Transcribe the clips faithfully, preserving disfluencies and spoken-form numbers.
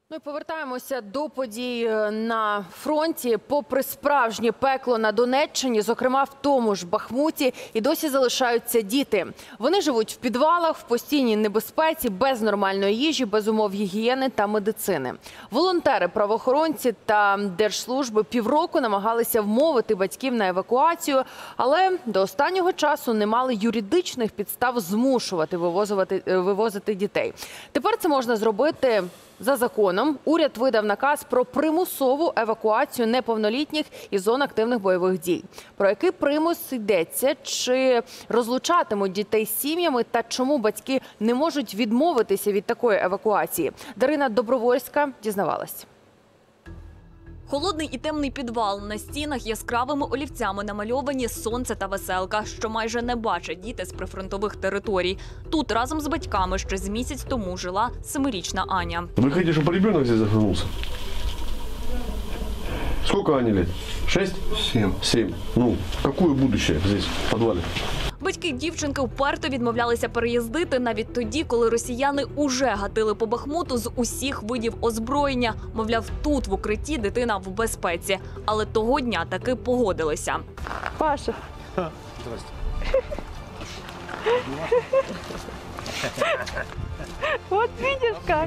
Ну і повертаємося до подій на фронті. Попри справжнє пекло на Донеччині, зокрема в тому ж Бахмуті, і досі залишаються діти. Вони живуть в підвалах, в постійній небезпеці, без нормальної їжі, без умов гігієни та медицини. Волонтери, правоохоронці та держслужби півроку намагалися вмовити батьків на евакуацію, але до останнього часу не мали юридичних підстав змушувати вивозити, вивозити дітей. Тепер це можна зробити за законом. Уряд видав наказ про примусову евакуацію неповнолітніх із зон активних бойових дій. Про який примус йдеться, чи розлучатимуть дітей з сім'ями та чому батьки не можуть відмовитися від такої евакуації? Дарина Добровольська дізнавалась. Холодний і темний підвал. На стінах яскравими олівцями намальовані сонце та веселка, що майже не бачать діти з прифронтових територій. Тут разом з батьками ще з місяць тому жила семирічна Аня. Ви хочете, щоб ребенок здесь захлинувся? Сколько Ане лет? Шесть? Семь. Семь. Ну, какое будущее здесь, в подвале? Батьки дівчинки вперто відмовлялися переїздити навіть тоді, коли росіяни уже гатили по Бахмуту з усіх видів озброєння. Мовляв, тут в укритті дитина в безпеці. Але того дня таки погодилися. Паша. Здрасте. Вот видишь как.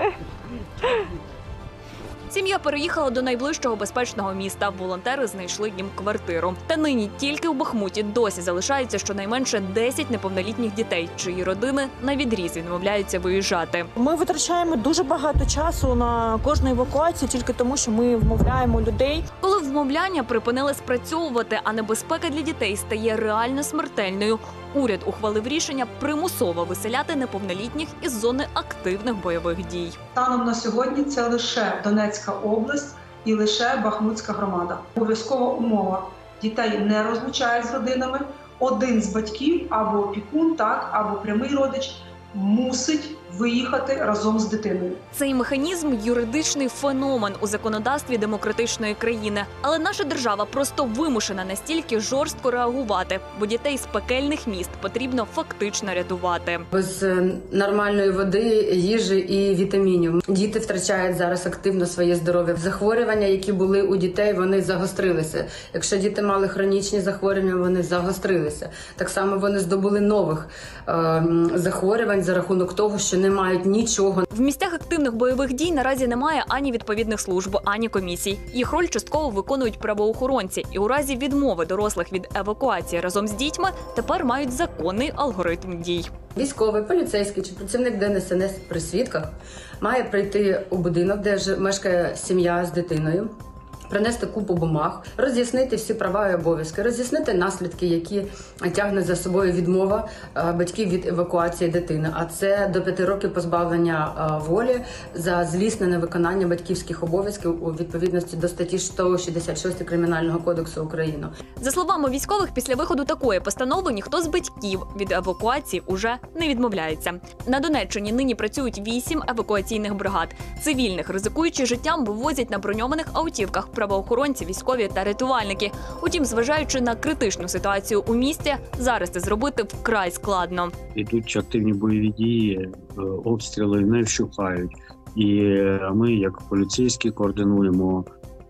Сім'я переїхала до найближчого безпечного міста. Волонтери знайшли їм квартиру. Та нині тільки у Бахмуті досі залишається щонайменше десять неповнолітніх дітей, чиї родини навідріз відмовляються виїжджати. Ми витрачаємо дуже багато часу на кожну евакуацію тільки тому, що ми вмовляємо людей. Коли вмовляння припинили спрацьовувати, а небезпека для дітей стає реально смертельною, уряд ухвалив рішення примусово виселяти неповнолітніх із зони активних бойових дій. Станом на сьогодні це лише Донецька область і лише Бахмутська громада. Обов'язкова умова – дітей не розлучають з родинами. Один з батьків або опікун, так, або прямий родич мусить виїхати разом з дитиною. Цей механізм – юридичний феномен у законодавстві демократичної країни. Але наша держава просто вимушена настільки жорстко реагувати, бо дітей з пекельних міст потрібно фактично рятувати. Без нормальної води, їжі і вітамінів. Діти втрачають зараз активно своє здоров'я. Захворювання, які були у дітей, вони загострилися. Якщо діти мали хронічні захворювання, вони загострилися. Так само вони здобули нових е захворювань за рахунок того, що не мають нічого. В місцях активних бойових дій наразі немає ані відповідних служб, ані комісій. Їх роль частково виконують правоохоронці. І у разі відмови дорослих від евакуації разом з дітьми тепер мають законний алгоритм дій. Військовий, поліцейський чи працівник Де Ен Ес Ен Ес при свідках має прийти у будинок, де мешкає сім'я з дитиною, принести купу бумаг, роз'яснити всі права і обов'язки, роз'яснити наслідки, які тягне за собою відмова батьків від евакуації дитини. А це до п'яти років позбавлення волі за злісне невиконання батьківських обов'язків у відповідності до статті сто шістдесят шість Кримінального кодексу України. За словами військових, після виходу такої постанови ніхто з батьків від евакуації уже не відмовляється. На Донеччині нині працюють вісім евакуаційних бригад. Цивільних, ризикуючи життям, вивозять на броньованих автівках правоохоронці, військові та рятувальники. Утім, зважаючи на критичну ситуацію у місті, зараз це зробити вкрай складно. Ідуть активні бойові дії, обстріли не вщухають. І ми, як поліцейські, координуємо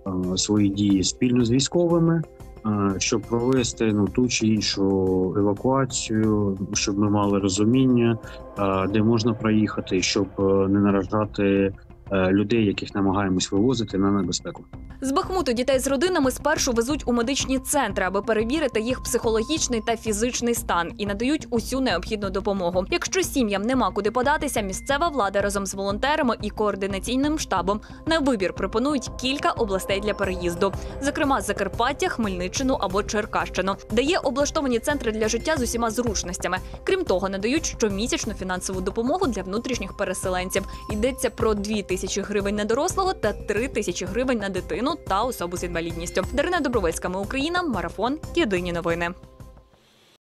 свої дії спільно з військовими, щоб провести ну, ту чи іншу евакуацію, щоб ми мали розуміння, де можна проїхати, щоб не наражати людей, яких намагаємось вивозити, на небезпеку. З Бахмуту дітей з родинами спершу везуть у медичні центри, аби перевірити їх психологічний та фізичний стан і надають усю необхідну допомогу. Якщо сім'ям нема куди податися, місцева влада разом з волонтерами і координаційним штабом на вибір пропонують кілька областей для переїзду. Зокрема, Закарпаття, Хмельниччину або Черкащину. Де є облаштовані центри для життя з усіма зручностями. Крім того, надають щомісячну фінансову допомогу для внутрішніх переселенців. Йдеться про дві тисячі гривень на дорослого та три тисячі гривень на дитину та особу з інвалідністю. Дарина Добровольська, Ми Україна, Марафон, Єдині новини.